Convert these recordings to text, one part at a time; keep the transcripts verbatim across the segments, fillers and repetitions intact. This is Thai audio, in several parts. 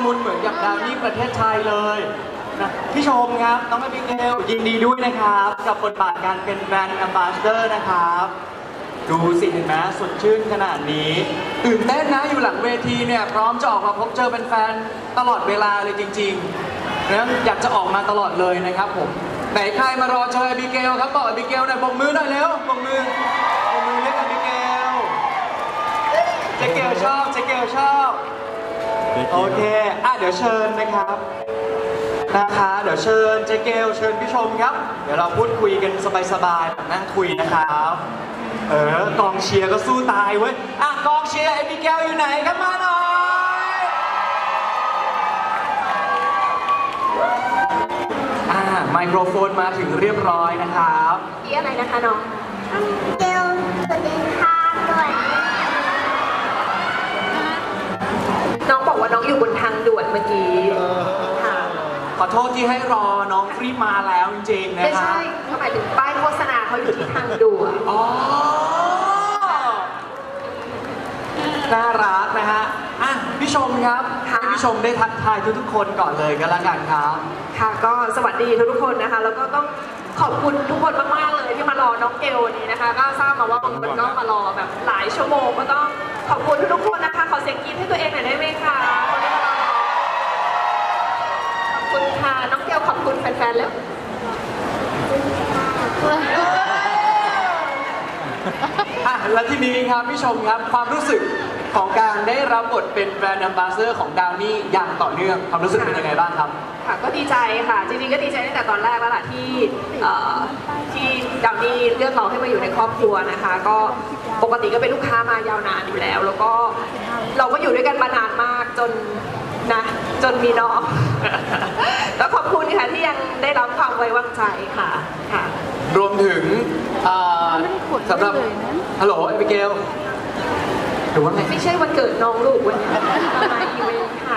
มุนเหมือนกับดาวนี่ประเทศไทยเลยนะพี่ชมครับน้องแอบิเกลยินดีด้วยนะครับกับบทบาทการเป็นแบรนด์แอมบาสเดอร์นะครับดูสิเห็นไหมสดชื่นขนาดนี้ตื่นเต้นนะอยู่หลังเวทีเนี่ยพร้อมจะออกมาพบเจอเป็นแฟนตลอดเวลาเลยจริงๆนะอยากจะออกมาตลอดเลยนะครับผมไหนใครมารอเจอแอบิเกลครับบอกแอบิเกลหน่อยบกมือหน่อยเร็วบกมือบกมือเรียกแอบิเกลเจเกลชอบเจเกลชอบโอเคอ่ะเดี๋ยวเชิญนะครับนะคะเดี๋ยวเชิญเจเกลเชิญพี่ชมครับเดี๋ยวเราพูดคุยกันสบายๆนั่งคุยนะครับเออกองเชียร์ก็สู้ตายเว้ยอ่ะกองเชียร์แอบิเกลอยู่ไหนครับมาหน่อยอ่าไมโครโฟนมาถึงเรียบร้อยนะครับพี่อะไรนะคะน้องเกลสวัสดีค่ะด้วยน้องบอกว่าน้องอยู่บนทางด่วนเมื่อกี้ค่ะขอโทษที่ให้รอน้องรีบมาแล้วจริงๆนะครับไม่ใช่เขาหมายถึงป้ายโฆษณาเขาอยู่ที่ทางด่วนอ๋อน่ารักนะฮะอ่ะพี่ชมครับให้พี่ชมได้ทักทายทุกๆคนก่อนเลยก็แล้วกันครับค่ะก็สวัสดีทุกๆคนนะคะแล้วก็ต้องขอบคุณทุกคนมากๆเลยที่มารอน้องเกลวันนี้นะคะก็ทราบมาว่าบางคนก็มารอแบบหลายชั่วโมงก็ต้องขอบคุณทุกๆคนนะคะขอเสียงกรี๊ดให้ตัวเองหน่อยได้ไหมคะคนที่มารอขอบคุณค่ะน้องเกลขอบคุณแฟนๆแล้วอ่ะแล้วทีนี้ครับพี่ชมครับความรู้สึกของการได้รับบทเป็นแบรนด์แอมบาสเดอร์ของดาวนี่อย่างต่อเนื่องความรู้สึกเป็นยังไงบ้างครับค่ะก็ดีใจค่ะจริงๆก็ดีใจตั้งแต่ตอนแรกแล้วล่ะที่ที่ดาวนี่เลือกเราให้มาอยู่ในครอบครัวนะคะก็ปกติก็เป็นลูกค้ามายาวนานอยู่แล้วแล้วก็เราก็อยู่ด้วยกันมานานมากจนนะจนมีน้องแล้วขอบคุณค่ะที่ยังได้รับความไว้วางใจค่ะค่ะรวมถึงสำหรับฮัลโหลแอบิเกลหรือว่าไงไม่ใช่วันเกิดน้องลูกวันนี้มาอีเวนต์ค่ะ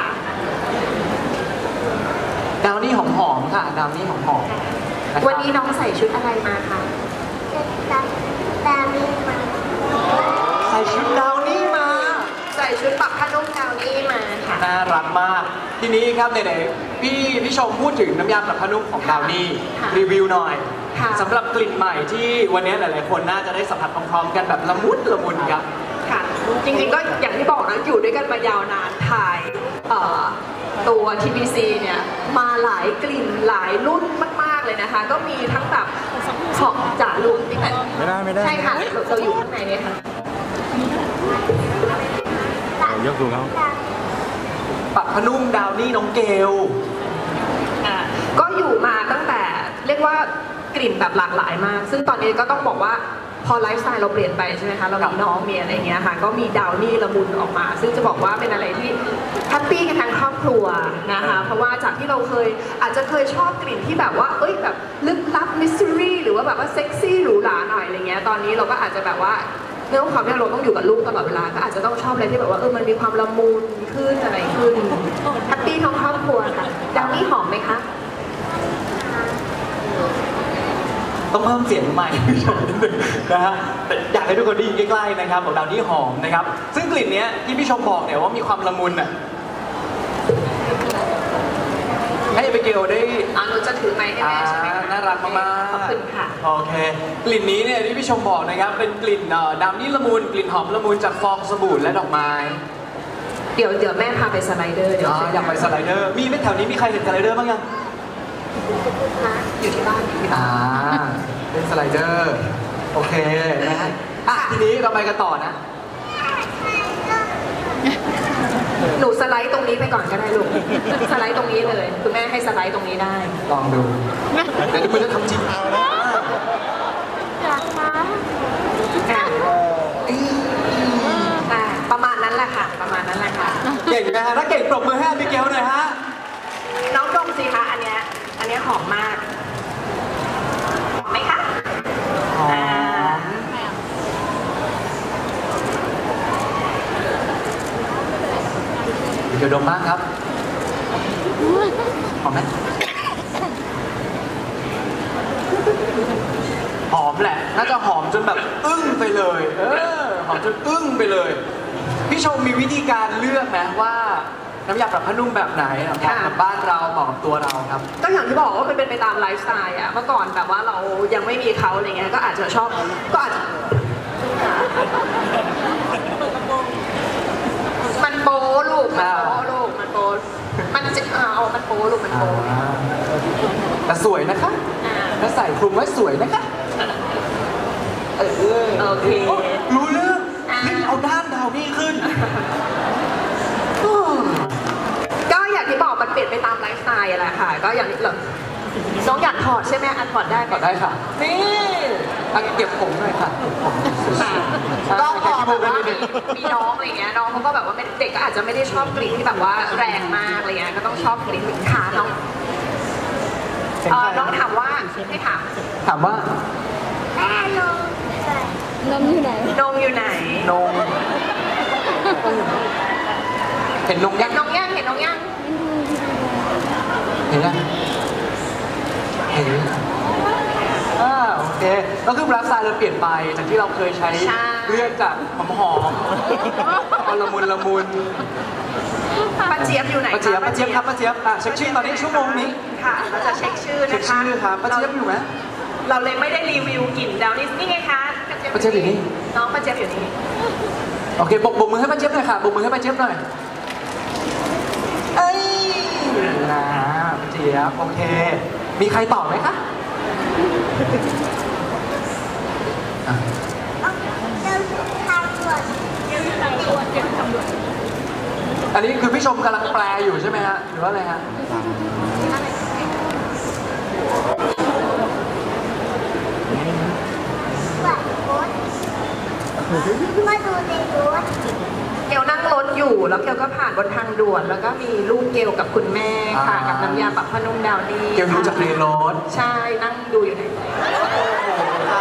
ดาวนี่หอมๆค่ะดาวนี่หอมๆวันนี้น้องใส่ชุดอะไรมาคะดาวนี่มาใส่ชุดดาวนี่มาใส่ชุดปักผ้านุ่มดาวนี่มาค่ะน่ารักมากทีนี้ครับไหนๆพี่พี่ชมพูดถึงน้ำยาปรับผ้านุ่มของดาวนี่รีวิวหน่อยสำหรับกลิ่นใหม่ที่วันนี้หลายๆคนน่าจะได้สัมผัสพร้อมๆกันแบบละมุนละมุนครับค่ะจริงๆก็อย่างที่บอกนะอยู่ด้วยกันมายาวนานถ่ายตัว ที บี ซี เนี่ยมาหลายกลิ่นหลายรุ่นมากๆเลยนะคะก็มีทั้งแบบของจ่าลุงที่แบบไม่ได้ไม่ได้ใช่ค่ะเราอยู่ข้างในเนี่ยค่ะยกสูงเขาปักผ้านุ่มดาวนี่น้องเกลอ่าก็อยู่มาตั้งแต่เรียกว่ากลิ่นแบบหลากหลายมากซึ่งตอนนี้ก็ต้องบอกว่าพอไลฟ์สไตล์เราเปลี่ยนไปใช่ไหมคะเรามีน้องมีอะไรเงี้ยค่ะก็มีดาวนี่ละมุนออกมาซึ่งจะบอกว่าเป็นอะไรที่แฮปปี้กันทั้งครอบครัวนะคะเพราะว่าจากที่เราเคยอาจจะเคยชอบกลิ่นที่แบบว่าเอ้ยแบบลึกลับมิสซิรี่หรือว่าแบบว่าเซ็กซี่หรูหราหน่อยอะไรเงี้ยตอนนี้เราก็อาจจะแบบว่าเรื่องความที่เราต้องอยู่กับลูกตลอดเวลาก็อาจจะต้องชอบอะไรที่แบบว่าเออมันมีความละมุนขึ้นอะไรขึ้นแฮปปี้ทั้งครอบครัวค่ะดาวนี่หอมไหมคะต้องเพิ่มเสียงใหม่นะฮะอยากให้ทุกคนได้ยินใกล้ๆนะครับของดาวนี่หอมนะครับซึ่งกลิ่นนี้ที่พี่ชมบอกเนี่ยว่ามีความละมุนอ่ะให้ไปเกลได้อ่าหนูจะถือไม้ให้แม่ใช่ไหมน่ารักมากๆขอบคุณค่ะโอเคกลิ่นนี้เนี่ยที่พี่ชมบอกนะครับเป็นกลิ่นดาวนี่ละมุนกลิ่นหอมละมุนจากฟองสบู่และดอกไม้เดี๋ยวเดี๋ยวแม่พาไปสไลเดอร์เดี๋ยวอยากไปสไลเดอร์มีไหมแถวนี้มีใครเห็นสไลเดอร์บ้างยังอยู่ที่บ้านอยู่ที่บ้านเป็นสไลเดอร์โอเคนะฮะอ่ะทีนี้เราไปกันต่อนะหนูสไลด์ตรงนี้ไปก่อนก็ได้ลูกสไลด์ตรงนี้เลยคุณแม่ให้สไลด์ตรงนี้ได้ลองดูเดี๋ยวคุณจะทำจริงเอานะอยากมาประมาณนั้นแหละค่ะประมาณนั้นแหละค่ะเก่งนะฮะถ้าเก่งปรบมือให้พี่เกลหน่อยฮะน้องดมสิคะอันเนี้ยอันเนี้ยหอมมากหอมไหมคะหอมพี่เกลดมมากครับหอมไหมหอมแหละน่าจะหอมจนแบบอึ้งไปเลยเออหอมจนอึ้งไปเลยพี่ชมมีวิธีการเลือกไหมว่าน้ำยาปรับผ้านุ่มแบบไหนเหมาะกับบ้านเราเหมาะกับตัวเราครับก็อย่างที่บอกว่ามันเป็นไปตามไลฟ์สไตล์อะเมื่อก่อนแบบว่าเรายังไม่มีเขาอะไรเงี้ยก็อาจจะชอบก็อาจจะมันโป๊ลูกมันโป๊ลูกมันโป๊มันจะเอามันโป๊ลูกมันโป๊แต่สวยนะคะอ่าแล้วใส่คลุมไว้สวยนะคะเออโอเครู้เรื่องอ่านี่เอาด้านดาวนี่ขึ้นก็อย่างที่บอกมันเปลี่ยนไปตามไลฟ์สไตล์อะแหละค่ะ ก็อย่างที่เราน้องอยากถอดใช่ไหมอันถอดได้ไหมต่อได้ค่ะ นี่อ่ะเก็บผมหน่อยค่ะเก็บผมค่ะก็พอแบบว่ามีมีน้องอะไรเงี้ยน้องเขาก็แบบว่าไม่เด็กก็อาจจะไม่ได้ชอบกลิ่นที่แบบว่าแรงมากอะไรเงี้ยก็ต้องชอบกลิ่นขาน้องเอ่อน้องถามว่าให้ถามถามว่าแม่นมนมอยู่ไหนนมอยู่ไหนนมเห็นนมเห็ยันงน้องย่างเห็นน้องย่างเห็นยังเห็นอ่าโอเคก็คือไลฟ์สไตล์เราเปลี่ยนไปจากที่เราเคยใช้เลือกจากหอมหอมๆละมุนละมุนป้าเจี๊ยบอยู่ไหนป้าเจี๊ยบป้าเจี๊ยบครับป้าเจี๊ยบอ่ะเช็คชื่อตอนนี้ชั่วโมงนี้ค่ะเราจะเช็คชื่อเช็คนะคะชื่อครับป้าเจี๊ยบอยู่ไหมเราเลยไม่ได้รีวิวกลิ่นดาวนี่นี่ไงคะป้าเจี๊ยบอยู่นี่น้องป้าเจี๊ยบอยู่นี่โอเคปกปกมือให้ป้าเจี๊ยบหน่อยค่ะปกมือให้ป้าเจี๊ยบหน่อยเอ้ยนะป้าเจี๊ยบโอเค มีใครตอบไหมคะอ่ะอันนี้คือพี่ชมกำลังแปลอยู่ใช่ไหมฮะหรือว่าอะไรฮะมาดูในรถเกลนั่งรถอยู่แล้วเกลก็ผ่านบนทางด่วน แล้วก็มีลูกเกลกับคุณแม่ค่ะ กับน้ำยาปรับผ้านุ่มดาวนี่เกี่ยวรู้จากเรียนรถใช่นั่งดูอยู่ในค่ะ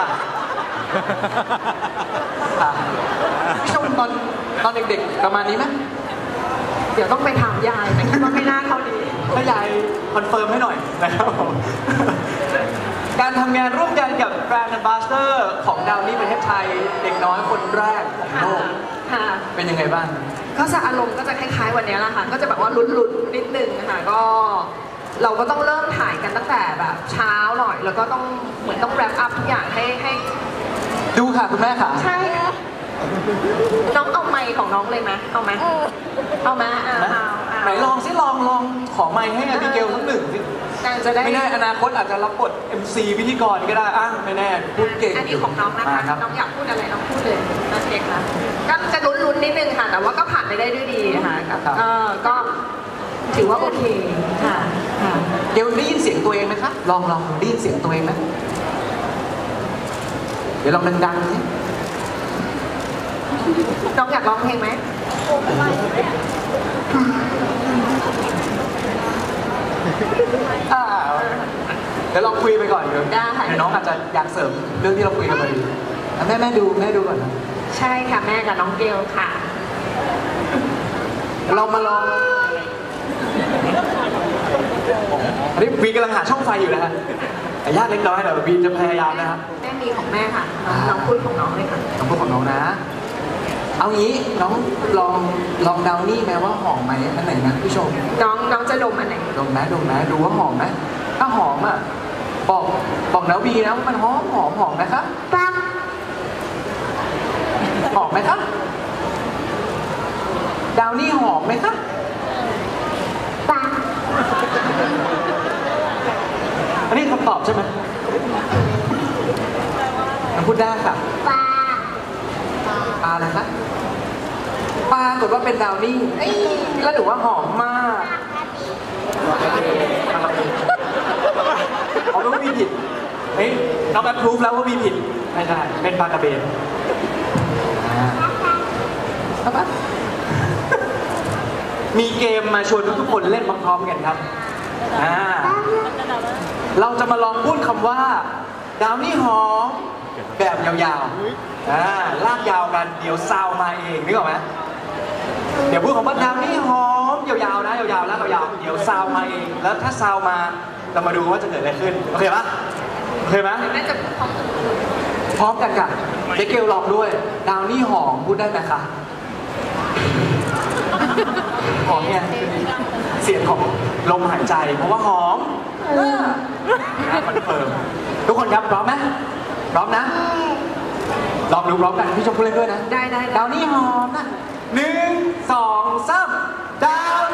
ค่ะพี่ชมตอนตอนเด็กๆประมาณนี้ไหมเดี๋ยวต้องไปถามยายแต่คิดว่าไม่น่าเท่านี้ถ้ายายคอนเฟิร์มให้หน่อยนะครับผมการทำงานร่วมกันกับแบรนด์ Ambassador ของดาวนี่ประเทศไทยเด็กน้อยคนแรกของโลกค่ะเป็นยังไงบ้างก็จะอารมณ์ก็จะคล้ายๆวันนี้แหละค่ะ ก็จะแบบว่าลุ้นๆนิดนึงนะคะก็เราก็ต้องเริ่มถ่ายกันตั้งแต่แบบเช้าหน่อย แล้วก็ต้องเหมือนต้องแรปอัพทุกอย่างให้ให้ดูค่ะคุณแม่ค่ะใช่ น้องเอาไมค์ของน้องเลยไหมเอาไหมเอาไหมอ่าเอาเอาไหนลองสิลองลองขอไมค์ให้อบิเกลสักหนึ่งสินางจะได้ไม่แน่อนาคตอาจจะรับบท เอ็ม ซี พิธีกรก็ได้อ่ะไม่แน่พูดเก่งอันนี้ของน้องนะมาคะครับน้องอยากพูดอะไรน้องพูดเลยนะเด็กนะก็จะลุ้นๆนิดนึงค่ะ แต่ว่าก็ผ่านไปได้ด้วยดีค่ะกับเออก็ถือว่าโอเคค่ะค่ะเกลได้ยินเสียงตัวเองไหมคะลองลองได้ยินเสียงตัวเองไหมเดี๋ยวลองดังๆสิน้องอยากร้องเพลงไหมอ่าเดี๋ยวลองคุยไปก่อนเดี๋ยวได้เดี๋ยวน้องอาจจะอยากเสริมเรื่องที่เราคุยกันพอดีอ่ะแม่แม่ดูแม่ดูก่อนนะใช่ค่ะแม่กับน้องเกลค่ะเรามาลองอันนี้วีกำลังหาช่องไฟอยู่นะฮะแต่ยากเล็กน้อยแต่วีจะพยายามนะครับแม่มีของแม่ค่ะน้องน้องพูดของน้องเลยค่ะคำพูดของน้องนะ เอางี้น้องลองลองเดานี่ไหมว่าหอมไหมอันไหนนะพี่ชมน้องน้องจะดมอันไหนดมนะดมนะดูว่าหอมไหมถ้าหอมอ่ะบอกบอกนะวีนะว่ามันหอมหอมหอมนะคะปั๊บหอมไหมคะดาวนี่หอมไหมคะปั๊บอันนี้คำตอบใช่ไหมมันพูดได้ค่ะปั๊บปลาอะไรคะปลากดว่าเป็นดาวนี่เอ้ยแล้วหนูว่าหอมมากเขาต้องมีผิดเฮ้ยน้องแอปพรูฟแล้วว่ามีผิดไม่ใช่เป็นปลากระเบนครับปะมีเกมมาชวนทุกคนเล่นพร้อมๆกันครับอ่าเราจะมาลองพูดคำว่า ดาวนี่หอมแบบยาวๆอ่าลากยาวกันเดี๋ยวซาวมาเองนึกออกไหมเดี๋ยวพูดคำว่าดาวนี่หอมยาวๆนะยาวๆลากยาวๆเดี๋ยวซาวมาเองแล้วถ้าซาวมาเรามาดูว่าจะเกิดอะไรขึ้นโอเคปะโอเคไหมแม่จะพูดของพร้อมกันค่ะเจ๊เกลลองด้วย ดาวนี่หอมพูดได้ไหมคะหอมเนี่ยเสียงของลมหายใจ เพราะว่าหอมนะคอนเฟิร์มทุกคนครับพร้อมไหมพร้อมนะลองดูพร้อมกันพี่ชมพู่เล่นด้วยนะได้ได้ดาวนี่หอมนะหนึ่งสองสามดาว